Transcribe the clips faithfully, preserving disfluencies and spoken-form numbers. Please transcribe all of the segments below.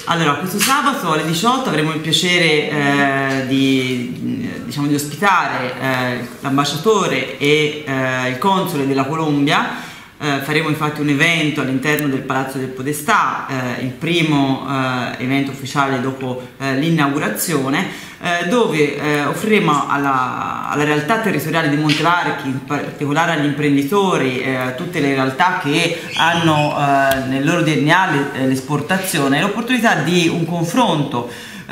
Allora, questo sabato alle diciotto avremo il piacere eh, di, diciamo, di ospitare eh, l'ambasciatore e eh, il console della Colombia. Eh, faremo infatti un evento all'interno del Palazzo del Podestà, eh, il primo eh, evento ufficiale dopo eh, l'inaugurazione, eh, dove eh, offriremo alla, alla realtà territoriale di Montevarchi, in particolare agli imprenditori, eh, tutte le realtà che hanno eh, nel loro D N A l'esportazione, l'opportunità di un confronto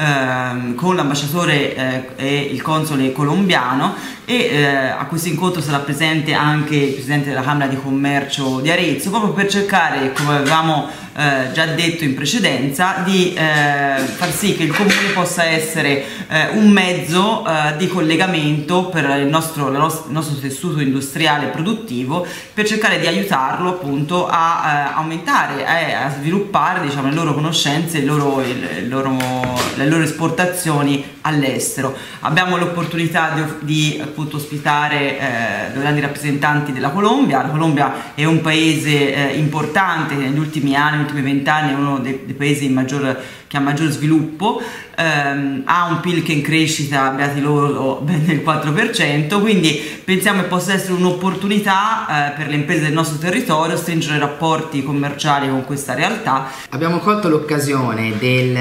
Eh, con l'ambasciatore eh, e il console colombiano, e eh, a questo incontro sarà presente anche il presidente della Camera di Commercio di Arezzo, proprio per cercare, come avevamo eh, già detto in precedenza, di eh, far sì che il comune possa essere eh, un mezzo eh, di collegamento per il nostro, il nostro tessuto industriale e produttivo, per cercare di aiutarlo appunto a eh, aumentare e a sviluppare, diciamo, le loro conoscenze, il loro, il, il loro, le loro esportazioni all'estero. Abbiamo l'opportunità di, di appunto ospitare eh, due grandi rappresentanti della Colombia. La Colombia è un paese eh, importante, negli ultimi anni, negli ultimi vent'anni è uno dei, dei paesi maggior, che ha maggior sviluppo, ehm, ha un P I L che in crescita, beati loro, ben del quattro per cento, quindi pensiamo che possa essere un'opportunità eh, per le imprese del nostro territorio stringere rapporti commerciali con questa realtà. Abbiamo colto l'occasione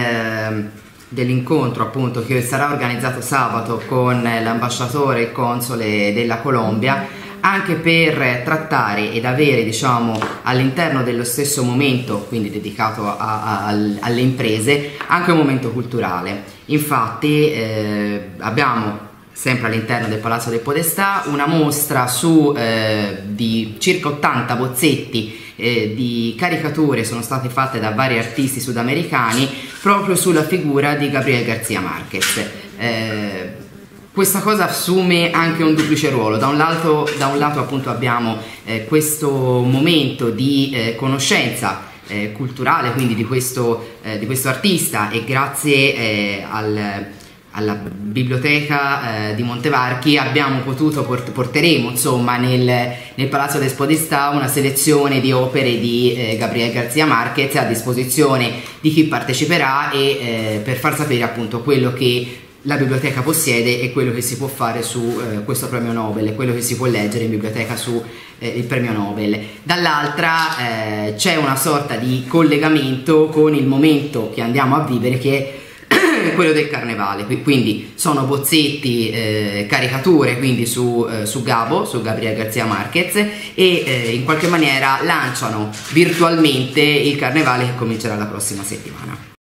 del dell'incontro appunto che sarà organizzato sabato con l'ambasciatore e il console della Colombia, anche per trattare ed avere, diciamo, all'interno dello stesso momento, quindi dedicato a, a, alle imprese, anche un momento culturale. Infatti eh, abbiamo sempre all'interno del Palazzo del Podestà una mostra su eh, di circa ottanta bozzetti eh, di caricature, sono state fatte da vari artisti sudamericani proprio sulla figura di Gabriel García Márquez. Eh, questa cosa assume anche un duplice ruolo: da un lato, da un lato appunto abbiamo eh, questo momento di eh, conoscenza eh, culturale, quindi di questo, eh, di questo artista, e grazie eh, al alla biblioteca eh, di Montevarchi abbiamo potuto, port porteremo insomma nel, nel Palazzo del Podestà una selezione di opere di eh, Gabriel García Márquez a disposizione di chi parteciperà, e eh, per far sapere appunto quello che la biblioteca possiede e quello che si può fare su eh, questo premio Nobel, quello che si può leggere in biblioteca su eh, il premio Nobel. Dall'altra eh, c'è una sorta di collegamento con il momento che andiamo a vivere, che è quello del carnevale, quindi sono bozzetti, eh, caricature quindi su, eh, su Gabo, su Gabriel García Márquez, e eh, in qualche maniera lanciano virtualmente il carnevale che comincerà la prossima settimana.